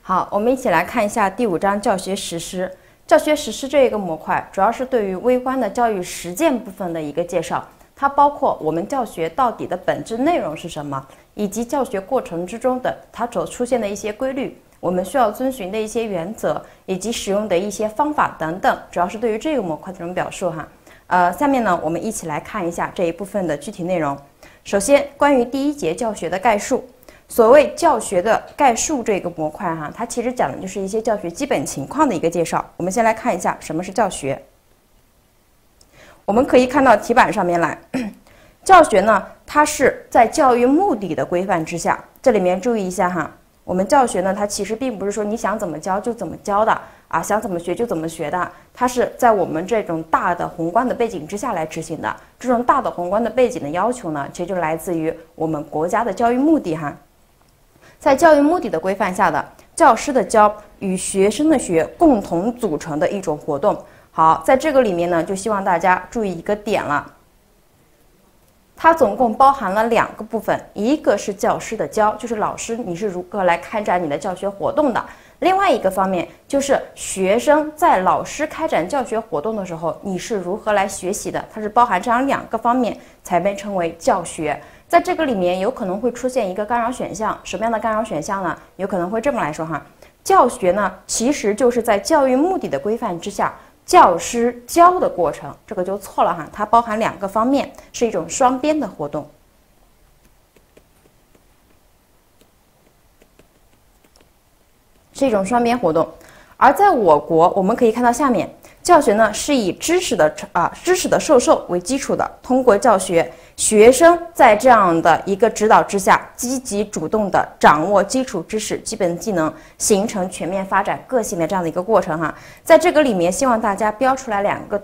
好，我们一起来看一下第5章教学实施。教学实施这一个模块，主要是对于微观的教育实践部分的一个介绍。它包括我们教学到底的本质内容是什么，以及教学过程之中的它所出现的一些规律，我们需要遵循的一些原则，以及使用的一些方法等等，主要是对于这个模块的这种表述哈。下面呢，我们一起来看一下这一部分的具体内容。首先，关于第1节教学的概述。所谓教学的概述这个模块哈，它其实讲的就是一些教学基本情况的一个介绍。我们先来看一下什么是教学。我们可以看到题板上面来，教学呢，它是在教育目的的规范之下。这里面注意一下哈，我们教学呢，它其实并不是说你想怎么教就怎么教的啊，想怎么学就怎么学的，它是在我们这种大的宏观的背景之下来执行的。这种大的宏观的背景的要求呢，其实就来自于我们国家的教育目的哈。在教育目的的规范下的教师的教与学生的学共同组成的一种活动。好，在这个里面呢，就希望大家注意一个点了，它总共包含了2个部分，一个是教师的教，就是老师你是如何来开展你的教学活动的；另外一个方面就是学生在老师开展教学活动的时候，你是如何来学习的，它是包含这样2个方面才被称为教学。在这个里面有可能会出现一个干扰选项，什么样的干扰选项呢？有可能会这么来说哈，教学呢其实就是在教育目的的规范之下，教师教的过程，这个就错了哈，它包含2个方面，是一种双边的活动，是一种双边活动。而在我国，我们可以看到下面，教学呢是以知识的授受为基础的，通过教学，学生在这样的一个指导之下，积极主动的掌握基础知识、基本技能，形成全面发展个性的这样的一个过程哈。在这个里面，希望大家标出来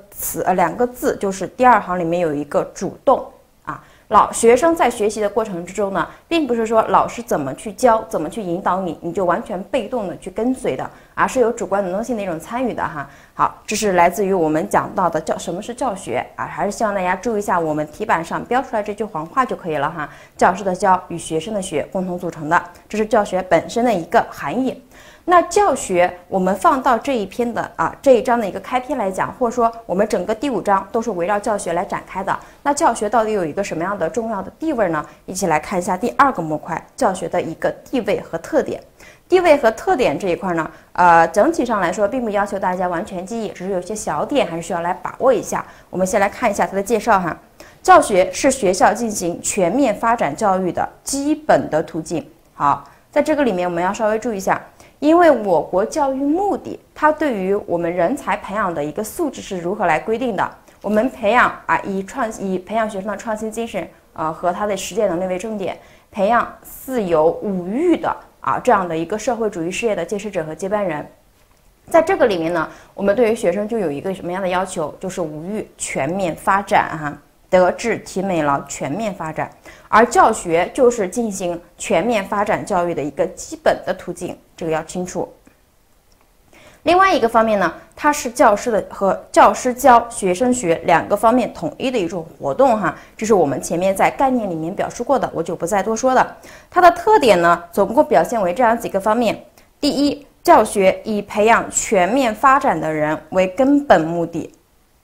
2个字，就是第2行里面有一个主动啊。学生在学习的过程之中呢，并不是说老师怎么去教、怎么去引导你，你就完全被动的去跟随的，而是有主观能动性的一种参与的哈。好，这是来自于我们讲到的什么是教学啊？还是希望大家注意一下我们题板上标出来这句黄话就可以了哈。教师的教与学生的学共同组成的，这是教学本身的一个含义。那教学我们放到这一篇的这一章的一个开篇来讲，或者说我们整个第5章都是围绕教学来展开的。那教学到底有一个什么样的重要的地位呢？一起来看一下第2个模块，教学的一个地位和特点。地位和特点这一块呢，整体上来说并不要求大家完全记忆，只是有些小点还是需要来把握一下。我们先来看一下它的介绍哈。教学是学校进行全面发展教育的基本的途径。好，在这个里面我们要稍微注意一下。因为我国教育目的，它对于我们人才培养的一个素质是如何来规定的？我们培养以培养学生的创新精神和他的实践能力为重点，培养4有5育的这样的一个社会主义事业的建设者和接班人。在这个里面呢，我们对于学生就有一个什么样的要求？就是5育全面发展哈。德智体美劳全面发展，而教学就是进行全面发展教育的一个基本的途径，这个要清楚。另外一个方面呢，它是教师教、学生学2个方面统一的一种活动哈，这是我们前面在概念里面表述过的，我就不再多说了。它的特点呢，总共表现为这样几个方面：第一，教学以培养全面发展的人为根本目的。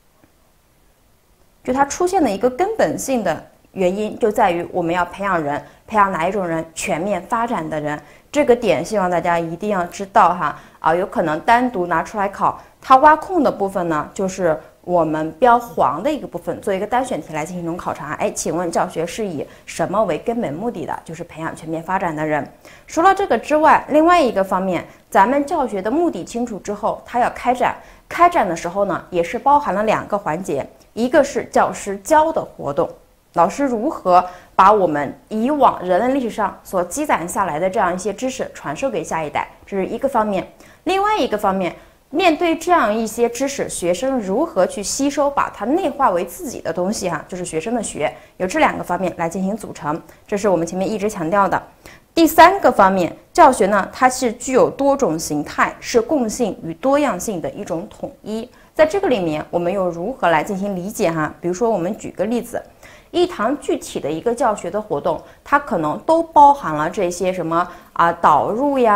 就它出现的一个根本性的原因，就在于我们要培养人，培养哪一种人？全面发展的人。这个点希望大家一定要知道哈有可能单独拿出来考，它挖空的部分呢，就是我们标黄的一个部分，做一个单选题来进行一种考察。请问教学是以什么为根本目的的？就是培养全面发展的人。除了这个之外，另外一个方面，咱们教学的目的清楚之后，它要开展的时候呢，也是包含了2个环节。一个是教师教的活动，老师如何把我们以往人类历史上所积攒下来的这样一些知识传授给下一代，这是一个方面。另外一个方面，面对这样一些知识，学生如何去吸收，把它内化为自己的东西哈，就是学生的学，有这2个方面来进行组成，这是我们前面一直强调的。第3个方面，教学呢，它是具有多种形态，是共性与多样性的一种统一。在这个里面，我们又如何来进行理解哈？比如说，我们举个例子，一堂具体的一个教学的活动，它可能都包含了这些什么导入呀、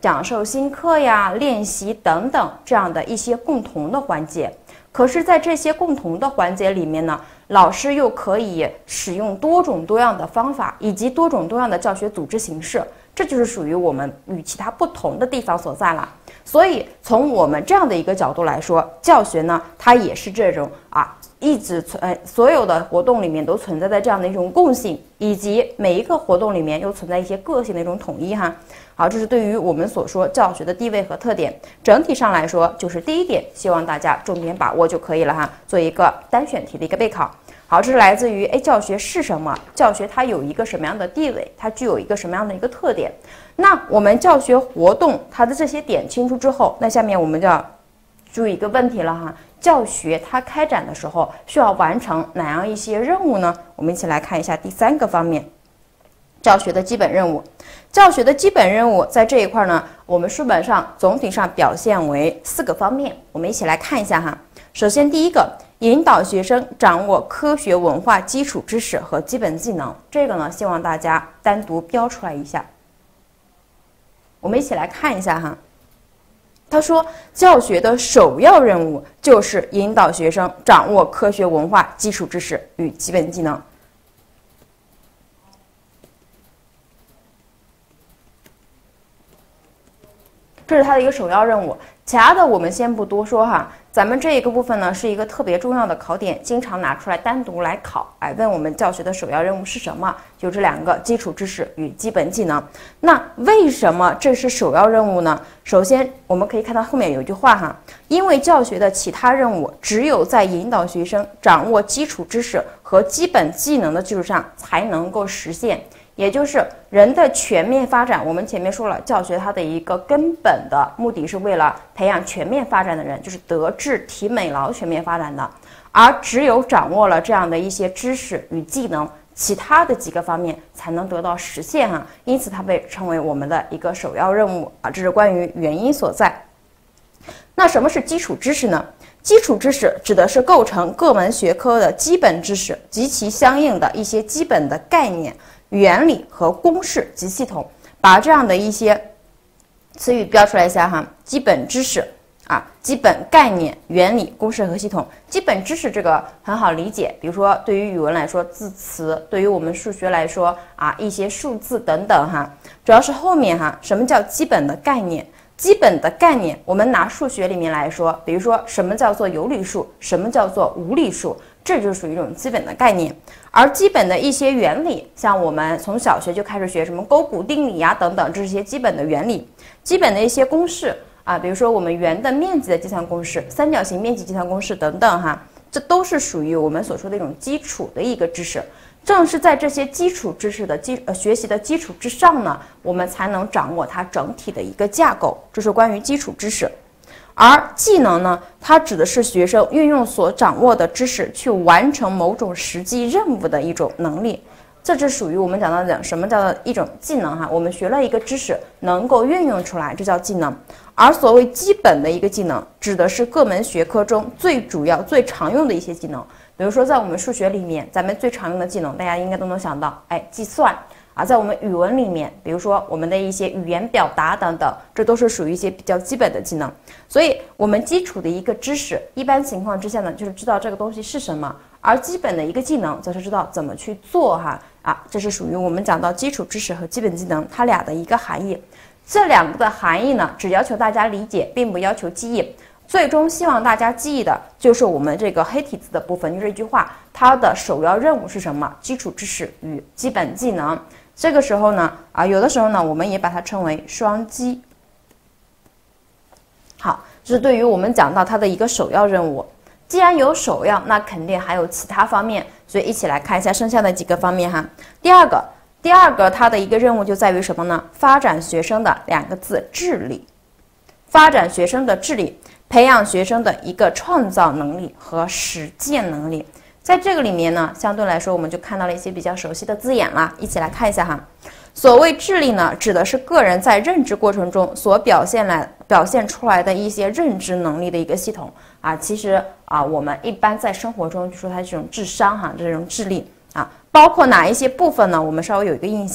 讲授新课呀、练习等等这样的一些共同的环节。可是，在这些共同的环节里面呢，老师又可以使用多种多样的方法以及多种多样的教学组织形式，这就是属于我们与其他不同的地方所在了。所以，从我们这样的一个角度来说，教学呢，它也是这种一直所有的活动里面都存在的这样的一种共性，以及每一个活动里面又存在一些个性的一种统一哈。好，这是对于我们所说教学的地位和特点。整体上来说，就是第一点，希望大家重点把握就可以了哈，做一个单选题的一个备考。好，这是来自于教学是什么？教学它有一个什么样的地位？它具有一个什么样的一个特点？那我们教学活动它的这些点清楚之后，那下面我们就要注意一个问题了哈。教学它开展的时候需要完成哪样一些任务呢？我们一起来看一下第3个方面，教学的基本任务。教学的基本任务在这一块呢，我们书本上总体上表现为4个方面，我们一起来看一下哈。首先第一个，引导学生掌握科学文化基础知识和基本技能，这个呢，希望大家单独标出来一下。我们一起来看一下哈。他说，教学的首要任务就是引导学生掌握科学文化基础知识与基本技能。这是它的一个首要任务，其他的我们先不多说哈。咱们这一个部分呢，是一个特别重要的考点，经常拿出来单独来考，问我们教学的首要任务是什么？就这2个：基础知识与基本技能。那为什么这是首要任务呢？首先，我们可以看到后面有一句话哈，因为教学的其他任务只有在引导学生掌握基础知识和基本技能的基础上才能够实现。也就是人的全面发展，我们前面说了，教学它的一个根本的目的是为了培养全面发展的人，就是德智体美劳全面发展的。而只有掌握了这样的一些知识与技能，其他的几个方面才能得到实现哈。因此，它被称为我们的一个首要任务啊，这是关于原因所在。那什么是基础知识呢？基础知识指的是构成各门学科的基本知识及其相应的一些基本的概念、原理和公式及系统，把这样的一些词语标出来一下哈。基本知识基本概念、原理、公式和系统。基本知识这个很好理解，比如说对于语文来说字词，对于我们数学来说一些数字等等哈。主要是后面哈，什么叫基本的概念？基本的概念，我们拿数学里面来说，比如说什么叫做有理数，什么叫做无理数，这就属于一种基本的概念。而基本的一些原理，像我们从小学就开始学什么勾股定理等等，这是一些基本的原理。基本的一些公式比如说我们圆的面积的计算公式、三角形面积计算公式等等哈，这都是属于我们所说的一种基础的一个知识。正是在这些基础知识的学习的基础之上呢，我们才能掌握它整体的一个架构，这是关于基础知识。而技能呢，它指的是学生运用所掌握的知识去完成某种实际任务的一种能力，这是属于我们讲到的什么叫做一种技能哈。我们学了一个知识能够运用出来，这叫技能。而所谓基本的一个技能，指的是各门学科中最主要、最常用的一些技能。比如说在我们数学里面，咱们最常用的技能，大家应该都能想到，计算在我们语文里面，比如说我们的一些语言表达等等，这都是属于一些比较基本的技能。所以我们基础的一个知识，一般情况之下呢，就是知道这个东西是什么，而基本的一个技能，则是知道怎么去做哈。这是属于我们讲到基础知识和基本技能它俩的一个含义。这2个的含义呢，只要求大家理解，并不要求记忆。最终希望大家记忆的就是我们这个黑体字的部分，就这句话，它的首要任务是什么？基础知识与基本技能。这个时候呢，有的时候呢，我们也把它称为双基。好，这是对于我们讲到它的一个首要任务。既然有首要，那肯定还有其他方面，所以一起来看一下剩下的几个方面哈。第二个它的一个任务就在于什么呢？发展学生的2个字，智力。发展学生的智力，培养学生的一个创造能力和实践能力。在这个里面呢，相对来说我们就看到了一些比较熟悉的字眼啦，一起来看一下哈。所谓智力呢，指的是个人在认知过程中所表现出来的一些认知能力的一个系统其实我们一般在生活中就说它是这种智商哈，这种智力包括哪一些部分呢？我们稍微有一个印象，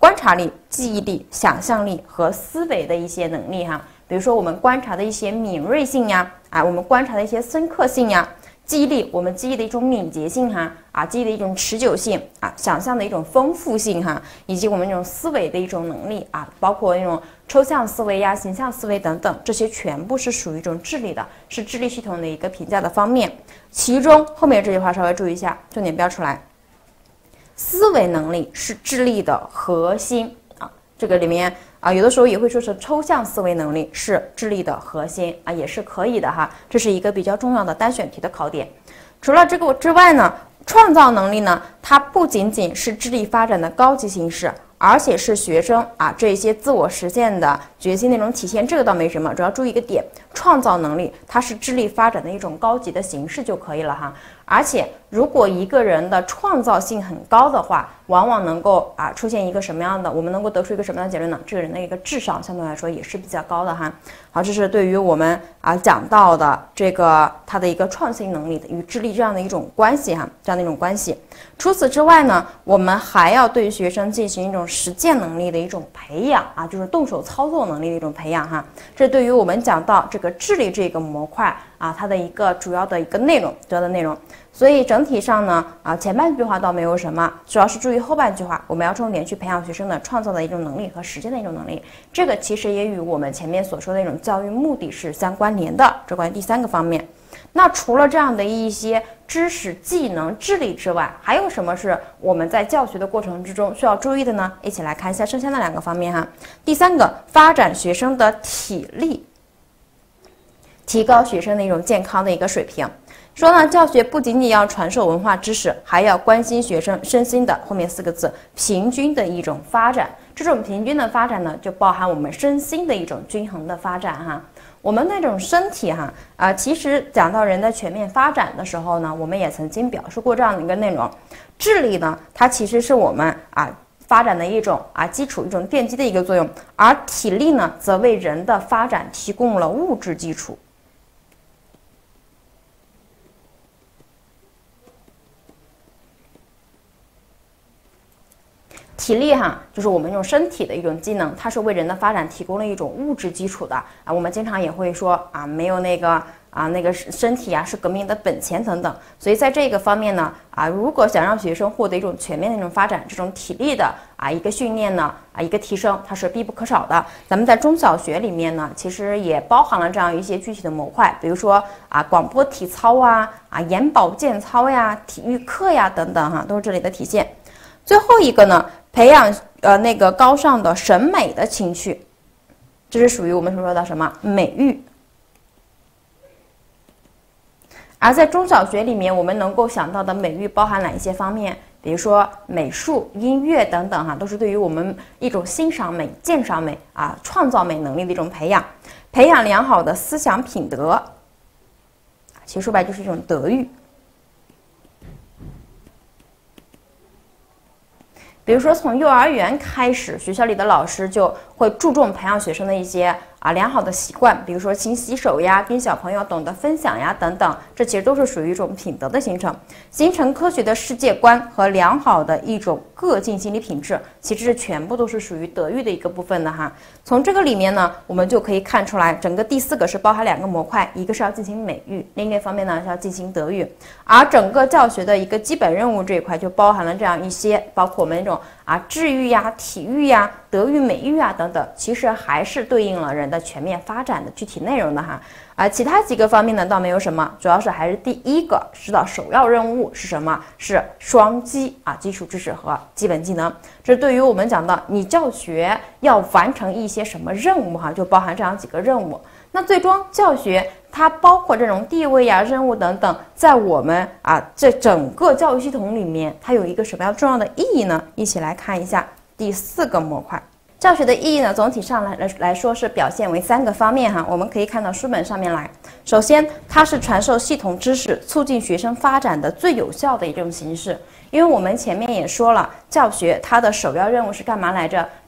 观察力、记忆力、想象力和思维的一些能力哈。比如说我们观察的一些敏锐性呀，我们观察的一些深刻性呀。记忆力，我们记忆的一种敏捷性哈，记忆的一种持久性想象的一种丰富性哈，以及我们这种思维的一种能力包括那种抽象思维呀、形象思维等等，这些全部是属于一种智力的，是智力系统的一个评价的方面。其中后面这句话稍微注意一下，重点标出来，思维能力是智力的核心这个里面有的时候也会说是抽象思维能力是智力的核心也是可以的哈，这是一个比较重要的单选题的考点。除了这个之外呢，创造能力呢，它不仅仅是智力发展的高级形式，而且是学生这些自我实现的决心那种体现，这个倒没什么，主要注意一个点，创造能力它是智力发展的一种高级的形式就可以了哈。而且如果一个人的创造性很高的话，往往能够出现一个什么样的，我们能够得出一个什么样的结论呢？这个人的一个智商相对来说也是比较高的哈。好，这是对于我们讲到的这个他的一个创新能力与智力这样的一种关系哈，这样的一种关系。除此之外呢，我们还要对学生进行一种实践能力的一种培养就是动手操作能力的一种培养哈。这对于我们讲到这个智力这个模块它的一个主要的一个内容，所以整体上呢前半句话倒没有什么，主要是注意后半句话，我们要重点去培养学生的创造的一种能力和实践的一种能力。这个其实也与我们前面所说的一种教育目的是相关联的，这关于第三个方面。那除了这样的一些知识、技能、智力之外，还有什么是我们在教学的过程之中需要注意的呢？一起来看一下剩下的两个方面哈。第三个，发展学生的体力，提高学生的一种健康的一个水平。说呢，教学不仅仅要传授文化知识，还要关心学生身心的后面4个字平均的一种发展。这种平均的发展呢，就包含我们身心的一种均衡的发展哈。我们那种身体其实讲到人的全面发展的时候呢，我们也曾经表述过这样的一个内容。智力呢，它其实是我们发展的一种基础、一种奠基的一个作用，而体力呢，则为人的发展提供了物质基础。体力就是我们这种身体的一种机能，它是为人的发展提供了一种物质基础的我们经常也会说没有那个身体是革命的本钱等等。所以在这个方面呢如果想让学生获得一种全面的一种发展，这种体力的一个训练呢一个提升，它是必不可少的。咱们在中小学里面呢，其实也包含了这样一些具体的模块，比如说广播体操眼保健操呀、体育课呀等等都是这里的体现。最后一个呢，培养那个高尚的审美的情趣，这是属于我们所说的什么美育。而在中小学里面，我们能够想到的美育包含哪一些方面？比如说美术、音乐等等都是对于我们一种欣赏美、鉴赏美创造美能力的一种培养，培养良好的思想品德，其实说白就是一种德育。比如说从幼儿园开始，学校里的老师就会注重培养学生的一些良好的习惯，比如说勤洗手呀，跟小朋友懂得分享呀等等，这其实都是属于一种品德的形成，形成科学的世界观和良好的一种个性心理品质，其实全部都是属于德育的一个部分的哈。从这个里面呢，我们就可以看出来，整个第4个是包含2个模块，一个是要进行美育，另一个方面呢是要进行德育，而整个教学的一个基本任务这一块就包含了这样一些，包括我们那种智育呀、体育呀、德育、美育等等，其实还是对应了人的全面发展的具体内容的哈。其他几个方面呢倒没有什么，主要是还是第1个知道首要任务是什么，是双基基础知识和基本技能。这对于我们讲到你教学要完成一些什么任务就包含这样几个任务。那最终教学它包括这种地位任务等等，在我们这整个教育系统里面，它有一个什么样重要的意义呢？一起来看一下第4个模块。教学的意义呢，总体上来说是表现为3个方面我们可以看到书本上面来。首先，它是传授系统知识、促进学生发展的最有效的一种形式。因为我们前面也说了，教学它的首要任务是干嘛来着？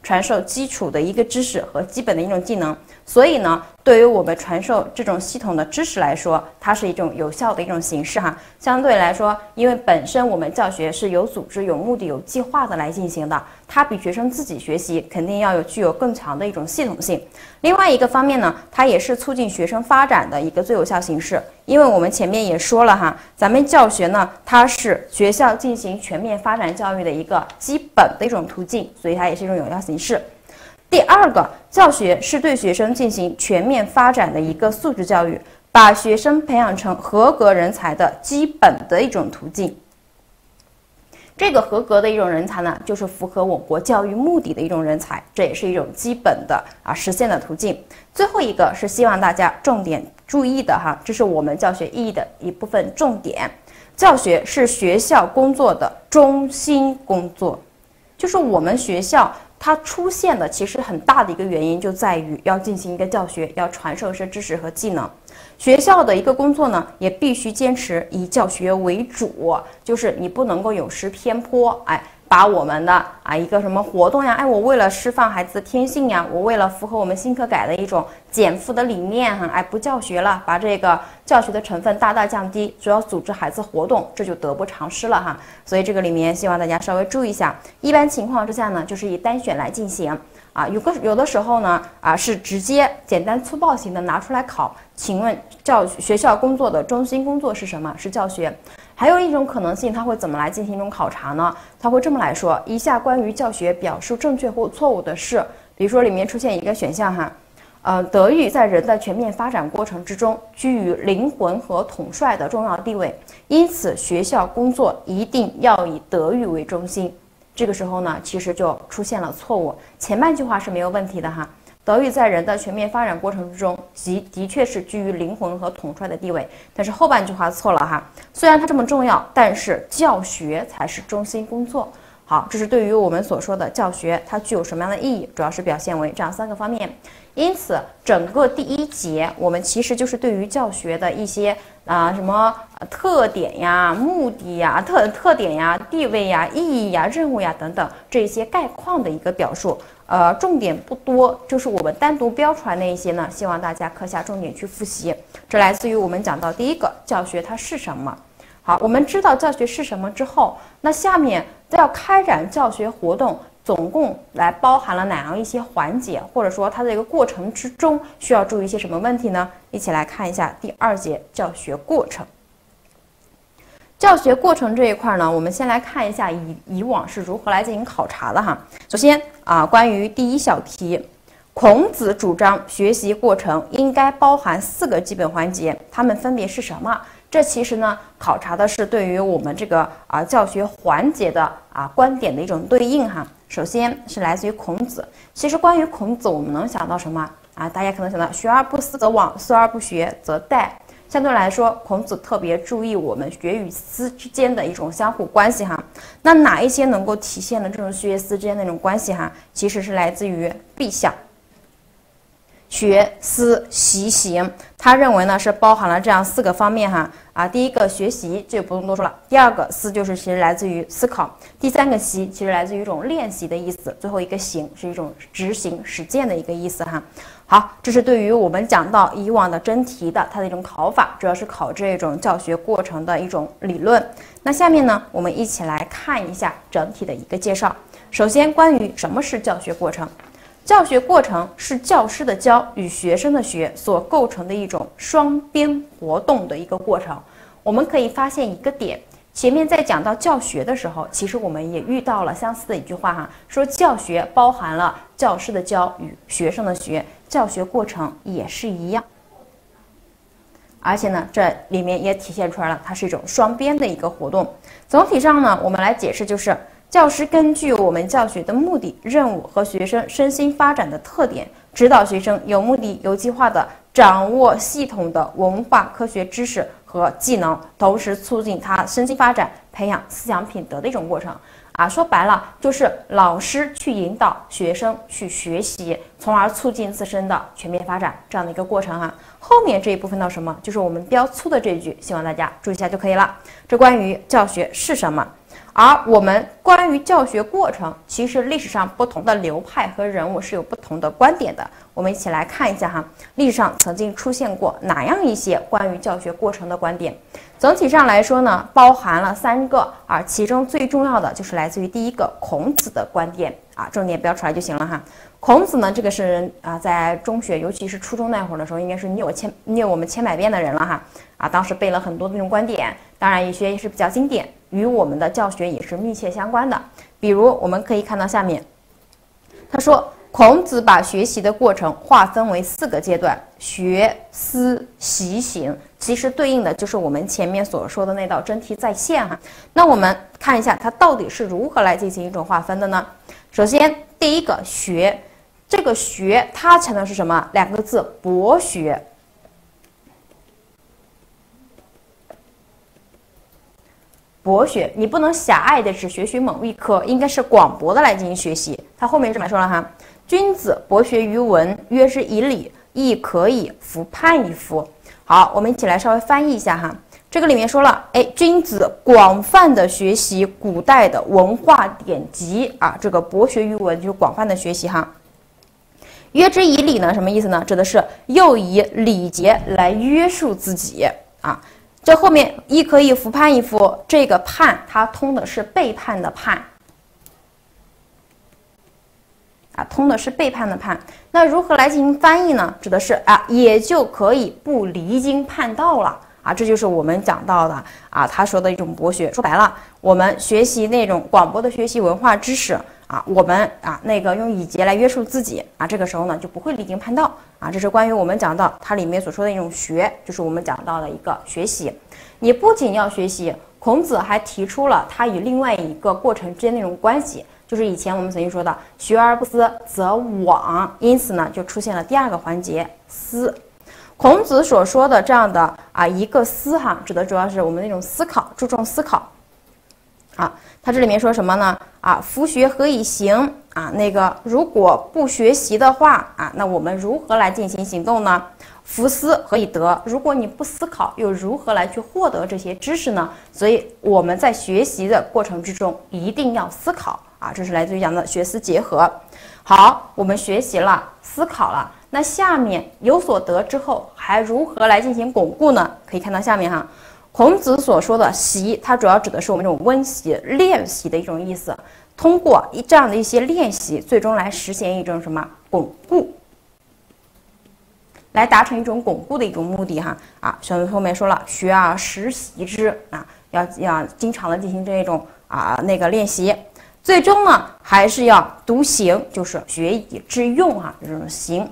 传授基础的一个知识和基本的一种技能。所以呢，对于我们传授这种系统的知识来说，它是一种有效的一种形式哈。相对来说，因为本身我们教学是有组织、有目的、有计划的来进行的，它比学生自己学习肯定要具有更强的一种系统性。另外一个方面呢，它也是促进学生发展的一个最有效形式。因为我们前面也说了哈，咱们教学呢，它是学校进行全面发展教育的一个基本的一种途径，所以它也是一种有效形式。第二个，教学是对学生进行全面发展的一个素质教育，把学生培养成合格人才的基本的一种途径。这个合格的一种人才呢，就是符合我国教育目的的一种人才，这也是一种基本的实现的途径。最后一个是希望大家重点注意的哈，这是我们教学意义的一部分重点。教学是学校工作的中心工作，就是我们学校它出现的其实很大的一个原因就在于要进行一个教学，要传授一些知识和技能。学校的一个工作呢，也必须坚持以教学为主，就是你不能够有失偏颇，把我们的一个什么活动呀，我为了释放孩子的天性呀，我为了符合我们新课改的一种减负的理念不教学了，把这个教学的成分大大降低，主要组织孩子活动，这就得不偿失了哈。所以这个里面希望大家稍微注意一下。一般情况之下呢，就是以单选来进行有的时候呢是直接简单粗暴型的拿出来考。请问学校工作的中心工作是什么？是教学。还有一种可能性，它会怎么来进行一种考察呢？它会这么来说：以下关于教学表述正确或错误的是，比如说里面出现一个选项哈，德育在人的全面发展过程之中居于灵魂和统帅的重要地位，因此学校工作一定要以德育为中心。这个时候呢，其实就出现了错误。前半句话是没有问题的哈。德育在人的全面发展过程之中，的确是居于灵魂和统帅的地位，但是后半句话错了哈。虽然它这么重要，但是教学才是中心工作。好，这是对于我们所说的教学，它具有什么样的意义？主要是表现为这样3个方面。因此，整个第1节我们其实就是对于教学的一些什么特点呀、目的呀、特点呀、地位呀、意义呀、任务呀等等这些概况的一个表述。重点不多，就是我们单独标出来那一些呢，希望大家课下重点去复习。这来自于我们讲到第1个教学它是什么。好，我们知道教学是什么之后，那下面要开展教学活动，总共来包含了哪样一些环节，或者说它的一个过程之中需要注意一些什么问题呢？一起来看一下第2节教学过程。教学过程这一块呢，我们先来看一下以往是如何来进行考察的哈。首先关于第1小题，孔子主张学习过程应该包含4个基本环节，它们分别是什么？这其实呢，考察的是对于我们这个教学环节的观点的一种对应哈。首先是来自于孔子。其实关于孔子，我们能想到什么大家可能想到学而不思则罔，思而不学则殆。相对来说，孔子特别注意我们学与思之间的一种相互关系哈。那哪一些能够体现了这种学思之间的那种关系哈？其实是来自于必象。学思习行，他认为呢是包含了这样4个方面哈第1个学习这就不用多说了，第2个思就是其实来自于思考，第3个习其实来自于一种练习的意思，最后一个行是一种执行实践的一个意思哈。好，这是对于我们讲到以往的真题的它的一种考法，主要是考这种教学过程的一种理论。那下面呢，我们一起来看一下整体的一个介绍。首先，关于什么是教学过程。教学过程是教师的教与学生的学所构成的一种双边活动的一个过程。我们可以发现一个点，前面在讲到教学的时候，其实我们也遇到了相似的一句话哈，说教学包含了教师的教与学生的学，教学过程也是一样。而且呢，这里面也体现出来了，它是一种双边的一个活动。总体上呢，我们来解释就是。教师根据我们教学的目的、任务和学生身心发展的特点，指导学生有目的、有计划的掌握系统的文化科学知识和技能，同时促进他身心发展、培养思想品德的一种过程。说白了就是老师去引导学生去学习，从而促进自身的全面发展这样的一个过程哈。后面这一部分到什么，就是我们标粗的这一句，希望大家注意一下就可以了。这关于教学是什么。 而我们关于教学过程，其实历史上不同的流派和人物是有不同的观点的。我们一起来看一下哈，历史上曾经出现过哪样一些关于教学过程的观点。总体上来说呢，包含了3个，而其中最重要的就是来自于第一个孔子的观点啊，重点标出来就行了哈。孔子呢，这个是在中学，尤其是初中那会儿的时候，应该是虐我们千百遍的人了哈啊，当时背了很多的这种观点，当然有些也是比较经典，与我们的教学也是密切相关的。比如我们可以看到下面，他说孔子把学习的过程划分为4个阶段：学、思、习、行。其实对应的就是我们前面所说的那道真题再现哈。那我们看一下它到底是如何来进行一种划分的呢？首先，第一个学，这个学它强调是什么？2个字：博学。博学，你不能狭隘的只学习某一科，应该是广博的来进行学习。他后面这么说了哈：君子博学于文，约之以礼，亦可以夫判矣夫。好，我们一起来稍微翻译一下哈。这个里面说了，君子广泛的学习古代的文化典籍啊，这个博学于文就是广泛的学习哈。约之以礼呢，什么意思呢？指的是又以礼节来约束自己啊。这后面亦可以夫判矣夫，这个判它通的是背叛的叛啊，通的是背叛的叛。那如何来进行翻译呢？指的是也就可以不离经叛道了啊，这就是我们讲到的啊，他说的一种博学。说白了，我们学习那种广博的学习文化知识啊，我们用礼节来约束自己啊，这个时候呢就不会离经叛道啊。这是关于我们讲到它里面所说的一种学，就是我们讲到的一个学习。你不仅要学习，孔子还提出了他与另外一个过程之间的那种关系，就是以前我们曾经说的学而不思则罔，因此呢就出现了第2个环节思。孔子所说的这样的一个思哈，指的主要是我们那种思考，注重思考啊。他这里面说什么呢？夫学何以行啊？如果不学习的话啊，那我们如何来进行行动呢？夫思何以得？如果你不思考，又如何来去获得这些知识呢？所以我们在学习的过程之中一定要思考啊，这是来自于讲的学思结合。好，我们学习了，思考了，那下面有所得之后，还如何来进行巩固呢？可以看到下面哈，孔子所说的习，它主要指的是我们这种温习、练习的一种意思。通过这样的一些练习，最终来实现一种什么巩固？来达成一种巩固的一种目的哈像后面说了，学而时习之啊，要经常的进行这种练习，最终呢还是要独行，就是学以致用哈，这种行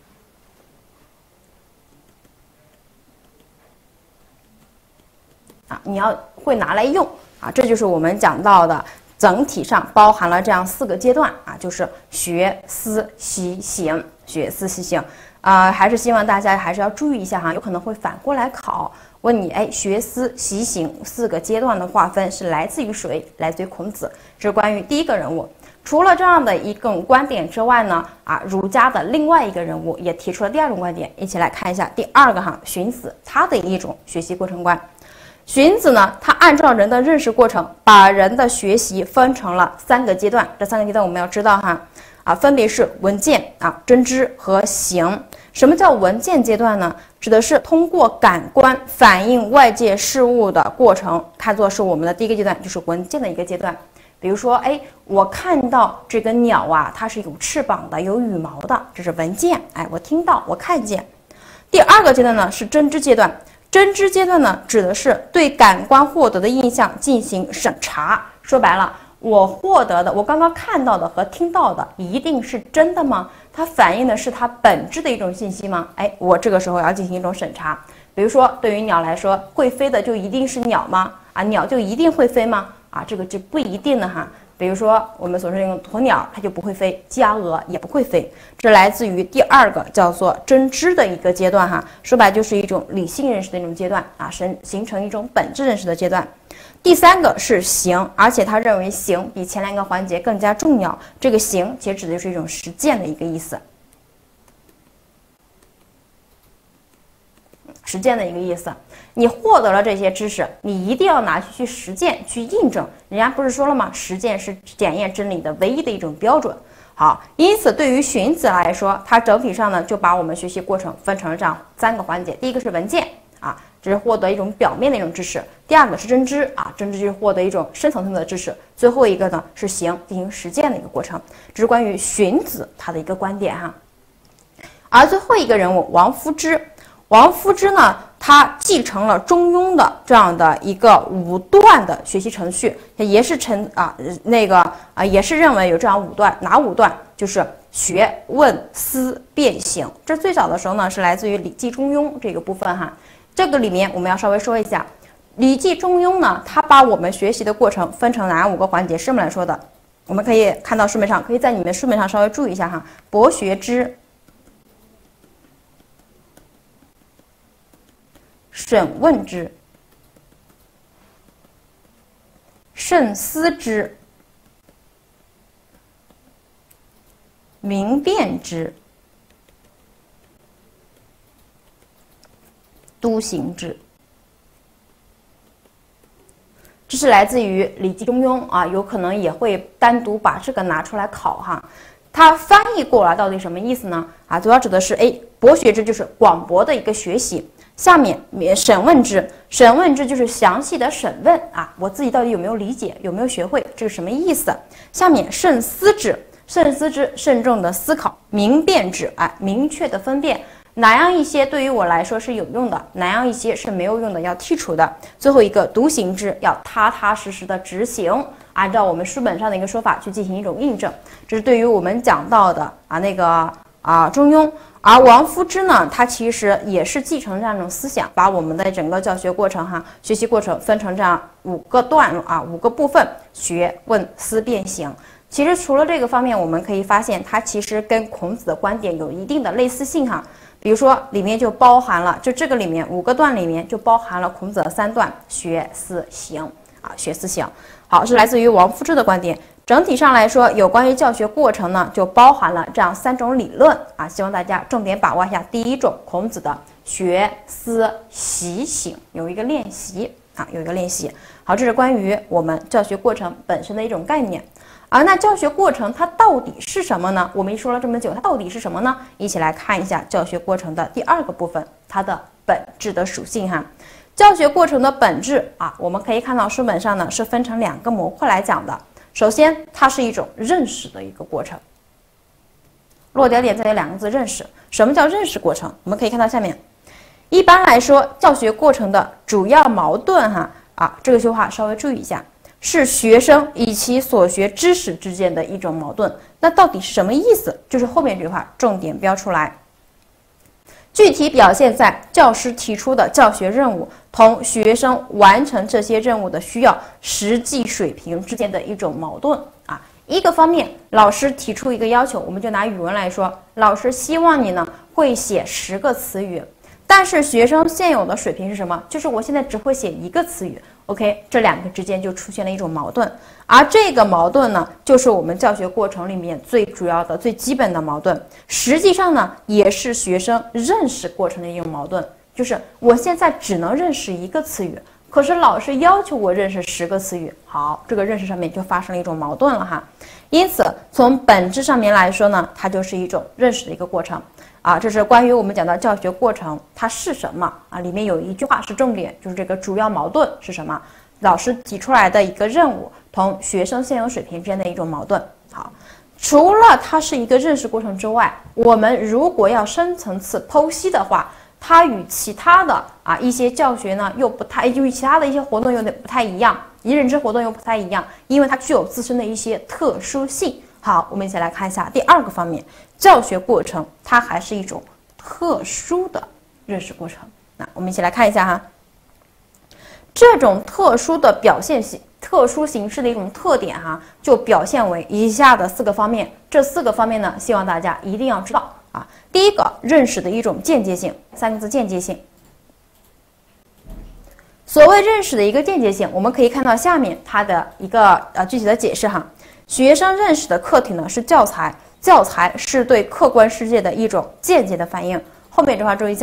你要会拿来用这就是我们讲到的。整体上包含了这样4个阶段就是学、思、习、行，学、思、习、行。还是希望大家还是要注意一下哈，有可能会反过来考，问你学、思、习、行4个阶段的划分是来自于谁？来自于孔子，这是关于第一个人物。除了这样的一种观点之外呢，儒家的另外一个人物也提出了第2种观点，一起来看一下第2个荀子他的一种学习过程观。荀子呢，他按照人的认识过程，把人的学习分成了3个阶段。这3个阶段我们要知道哈，分别是闻见真知和行。什么叫闻见阶段呢？指的是通过感官反映外界事物的过程，看作是我们的第1个阶段，就是闻见的一个阶段。比如说，我看到这个鸟它是有翅膀的，有羽毛的，这是闻见。我听到，我看见。第2个阶段呢是真知阶段。真知阶段呢，指的是对感官获得的印象进行审查。说白了，我获得的，我刚刚看到的和听到的，一定是真的吗？它反映的是它本质的一种信息吗？我这个时候要进行一种审查。比如说，对于鸟来说，会飞的就一定是鸟吗？鸟就一定会飞吗？这个就不一定的哈。比如说我们所说的那种鸵鸟，它就不会飞；家鹅也不会飞。这来自于第2个叫做真知的一个阶段哈，说白就是一种理性认识的一种阶段形成一种本质认识的阶段。第3个是行，而且他认为行比前2个环节更加重要。这个行其实指的就是一种实践的一个意思。 实践的一个意思。你获得了这些知识，你一定要拿去实践，去印证。人家不是说了吗？实践是检验真理的唯一的一种标准。好，因此对于荀子来说，它整体上呢就把我们学习过程分成了这样3个环节。第一个是文件啊，这是获得一种表面的一种知识；第二个是真知啊，真知就是获得一种深层次的知识；最后一个呢是行，进行实践的一个过程。这是关于荀子他的一个观点哈。而最后一个人物王夫之，王夫之呢，他继承了中庸的这样的一个5段的学习程序，也是也是认为有这样5段，哪5段？就是学、问、思、辨、行。这最早的时候呢，是来自于《礼记·中庸》这个部分哈。这个里面我们要稍微说一下，《礼记·中庸》呢，它把我们学习的过程分成哪5个环节？是这么来说的，我们可以看到书本上，可以在你们书本上稍微注意一下哈。博学之，审问之，慎思之，明辨之，笃行之。这是来自于《礼记·中庸》啊，有可能也会单独把这个拿出来考哈。它翻译过来到底什么意思呢？啊，主要指的是博学之就是广博的一个学习。下面审问之，审问之就是详细的审问啊，我自己到底有没有理解，有没有学会，这是什么意思？下面慎思之，慎思之，慎重的思考，明辨之，明确的分辨哪样一些对于我来说是有用的，哪样一些是没有用的，要剔除的。最后一个笃行之，要踏踏实实的执行，按照我们书本上的一个说法去进行一种印证。这是对于我们讲到的中庸。而王夫之呢，他其实也是继承这样一种思想，把我们的整个教学过程学习过程分成这样5个段落5个部分：学、问、思、辨、行。其实除了这个方面，我们可以发现它其实跟孔子的观点有一定的类似性哈。比如说里面就包含了，就这个里面5个段里面就包含了孔子的3段：学、思、行学、思、行。好，是来自于王夫之的观点。整体上来说，有关于教学过程呢，就包含了这样3种理论希望大家重点把握一下。第一种，孔子的学、思、习、行，有一个练习有一个练习。好，这是关于我们教学过程本身的一种概念。那教学过程它到底是什么呢？我们说了这么久，它到底是什么呢？一起来看一下教学过程的第2个部分，它的本质的属性哈。教学过程的本质我们可以看到书本上呢是分成2个模块来讲的。首先，它是一种认识的一个过程。落脚点在于2个字：认识。什么叫认识过程？我们可以看到下面。一般来说，教学过程的主要矛盾这个句话稍微注意一下，是学生以其所学知识之间的一种矛盾。那到底是什么意思？就是后面这句话重点标出来。具体表现在教师提出的教学任务同学生完成这些任务的需要实际水平之间的一种矛盾一个方面，老师提出一个要求，我们就拿语文来说，老师希望你呢会写10个词语，但是学生现有的水平是什么？就是我现在只会写1个词语。OK， 这2个之间就出现了一种矛盾，而这个矛盾呢，就是我们教学过程里面最主要的、最基本的矛盾。实际上呢，也是学生认识过程的一种矛盾，就是我现在只能认识1个词语，可是老师要求我认识10个词语。好，这个认识上面就发生了一种矛盾了哈。因此，从本质上面来说呢，它就是一种认识的一个过程。这是关于我们讲到教学过程它是什么里面有一句话是重点，就是这个主要矛盾是什么？老师提出来的一个任务同学生现有水平之间的一种矛盾。好，除了它是一个认识过程之外，我们如果要深层次剖析的话，它与其他的一些教学呢与其他的一些活动有点不太一样，认知活动又不太一样，因为它具有自身的一些特殊性。好，我们一起来看一下第2个方面，教学过程它还是一种特殊的认识过程。那我们一起来看一下哈，这种特殊的表现性、特殊形式的一种特点就表现为以下的4个方面。这4个方面呢，希望大家一定要知道第一个，认识的一种间接性，3个字：间接性。所谓认识的一个间接性，我们可以看到下面它的一个具体的解释哈。学生认识的客体呢是教材，教材是对客观世界的一种间接的反应。后面这话注意一下，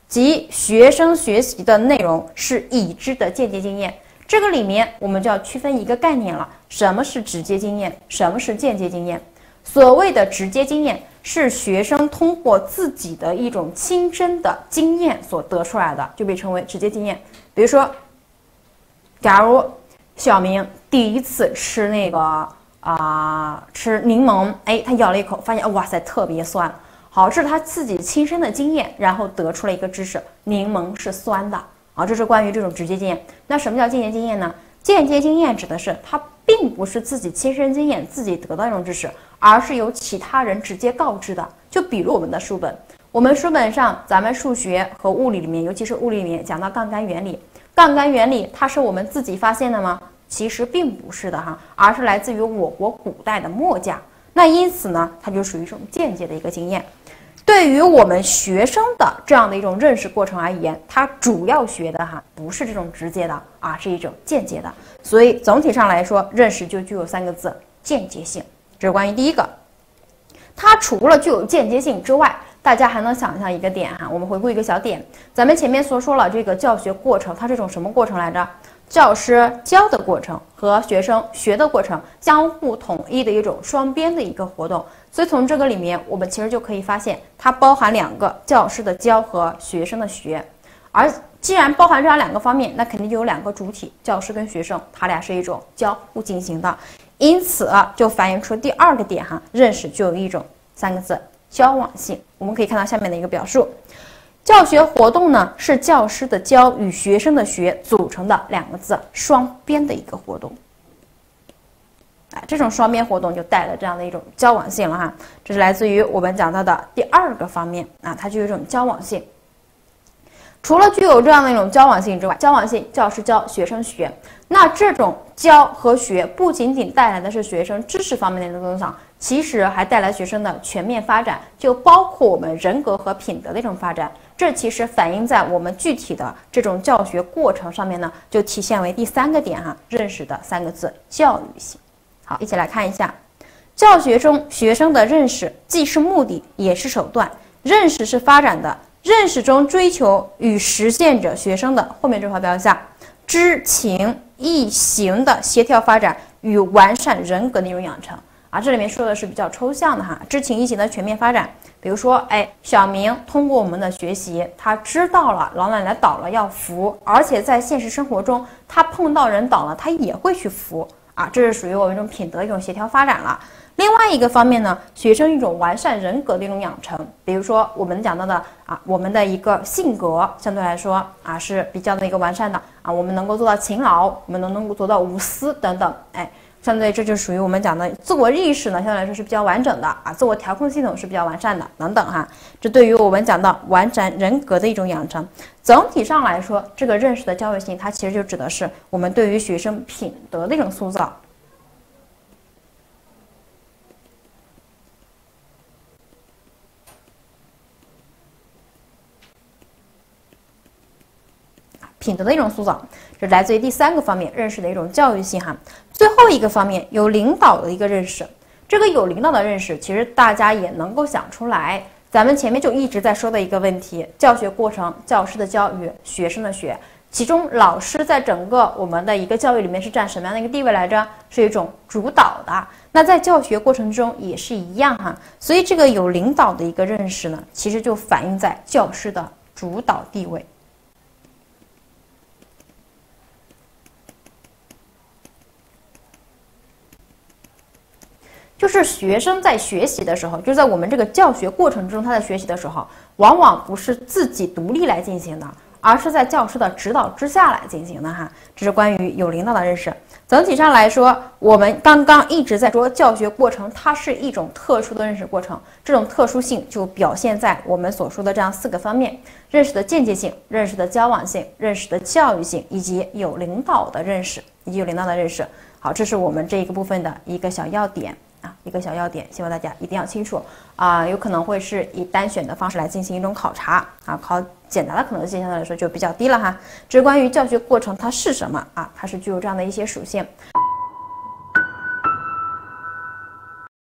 即学生学习的内容是已知的间接经验。这个里面我们就要区分一个概念了，什么是直接经验，什么是间接经验。所谓的直接经验是学生通过自己的一种亲身的经验所得出来的，就被称为直接经验。比如说，假如小明第一次吃那个吃柠檬，哎，他咬了一口，发现哇塞特别酸。好，这是他自己亲身的经验，然后得出了一个知识，柠檬是酸的。啊，这是关于这种直接经验。那什么叫间接经验呢？间接经验指的是它并不是自己亲身经验自己得到一种知识，而是由其他人直接告知的。就比如我们的书本，我们书本上咱们数学和物理里面，尤其是物理里面讲到杠杆原理，杠杆原理它是我们自己发现的吗？其实并不是的哈，而是来自于我国古代的墨家。那因此呢，它就属于一种间接的一个经验。对于我们学生的这样的一种认识过程而言，它主要学的不是这种直接的是一种间接的。所以总体上来说，认识就具有3个字：间接性。这是关于第一个。它除了具有间接性之外，大家还能想象一个点我们回顾一个小点，咱们前面所说了这个教学过程，它是一种什么过程来着？教师教的过程和学生学的过程相互统一的一种双边的一个活动。所以从这个里面，我们其实就可以发现，它包含2个：教师的教和学生的学。而既然包含这样2个方面，那肯定就有2个主体，教师跟学生，它俩是一种交互进行的。因此就反映出第2个点认识就有一种3个字：交往性。我们可以看到下面的一个表述。教学活动呢，是教师的教与学生的学组成的2个字，双边的一个活动。这种双边活动就带了这样的一种交往性了这是来自于我们讲到的第2个方面它就有一种交往性。除了具有这样的一种交往性之外，交往性，教师教，学生学。那这种教和学不仅仅带来的是学生知识方面的增长，其实还带来学生的全面发展，就包括我们人格和品德的一种发展。这其实反映在我们具体的这种教学过程上面呢，就体现为第3个点认识的3个字：教育性。好，一起来看一下，教学中学生的认识既是目的也是手段，认识是发展的，认识中追求与实现者学生的后面这块标下知情意行的协调发展与完善人格的一种养成这里面说的是比较抽象的知情意行的全面发展。比如说，小明通过我们的学习，他知道了老奶奶倒了要扶，而且在现实生活中，他碰到人倒了，他也会去扶这是属于我们一种品德一种协调发展了。另外一个方面呢，学生一种完善人格的一种养成，比如说我们讲到的我们的一个性格相对来说是比较的一个完善的我们能够做到勤劳，我们能够做到无私等等，相对这就属于我们讲的自我意识呢，相对来说是比较完整的自我调控系统是比较完善的等等这对于我们讲到完善人格的一种养成。总体上来说，这个认识的教育性，它其实就指的是我们对于学生品德的一种塑造。品德的一种塑造，这来自于第3个方面，认识的一种教育性最后一个方面，有领导的一个认识。这个有领导的认识，其实大家也能够想出来。咱们前面就一直在说的一个问题，教学过程，教师的教与学生的学，其中老师在整个我们的一个教育里面是占什么样的一个地位来着？是一种主导的。那在教学过程中也是一样所以这个有领导的一个认识呢，其实就反映在教师的主导地位。就是学生在学习的时候，就在我们这个教学过程中，他在学习的时候，往往不是自己独立来进行的，而是在教师的指导之下来进行的这是关于有领导的认识。整体上来说，我们刚刚一直在说教学过程，它是一种特殊的认识过程，这种特殊性就表现在我们所说的这样4个方面：认识的间接性、认识的交往性、认识的教育性，以及有领导的认识，好，这是我们这一个部分的一个小要点。希望大家一定要清楚有可能会是以单选的方式来进行一种考察考简答的可能性相对来说就比较低了这是关于教学过程它是什么它是具有这样的一些属性。